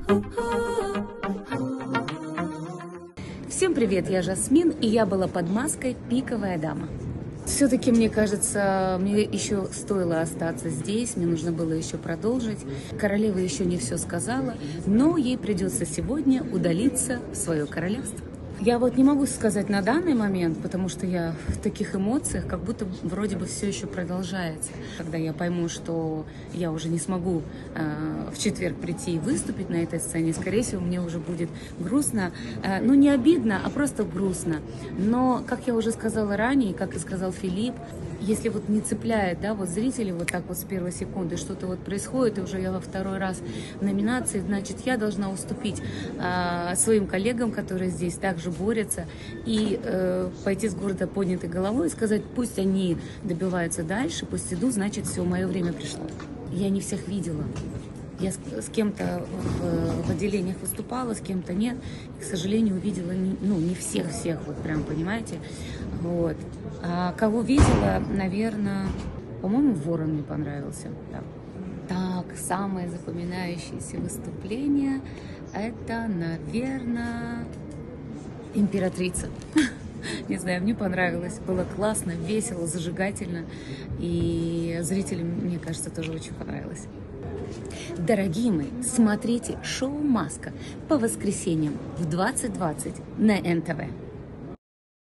Всем привет, я Жасмин, и я была под маской «Пиковая дама». Все-таки, мне кажется, мне еще стоило остаться здесь, мне нужно было еще продолжить. Королева еще не все сказала, но ей придется сегодня удалиться в свое королевство. Я вот не могу сказать на данный момент, потому что я в таких эмоциях, как будто вроде бы все еще продолжается. Когда я пойму, что я уже не смогу в четверг прийти и выступить на этой сцене, скорее всего, мне уже будет грустно. Ну, не обидно, а просто грустно. Но, как я уже сказала ранее, как и сказал Филипп, если вот не цепляет, да, вот зрители вот так вот с первой секунды, что-то вот происходит, и уже я во второй раз в номинации, значит, я должна уступить своим коллегам, которые здесь также борются, и пойти с гордо поднятой головой и сказать, пусть они добиваются дальше, пусть идут, значит, все, мое время пришло. Я не всех видела. Я с кем-то в отделениях выступала, с кем-то нет. И, к сожалению, увидела не всех, вот прям, понимаете. Вот. А кого видела, наверное, по-моему, Ворон мне понравился. Да. Так, самое запоминающееся выступление — это, наверное, Императрица. Не знаю, мне понравилось. Было классно, весело, зажигательно. И зрителям, мне кажется, тоже очень понравилось. Дорогие мои, смотрите шоу «Маска» по воскресеньям в 20:20 на НТВ.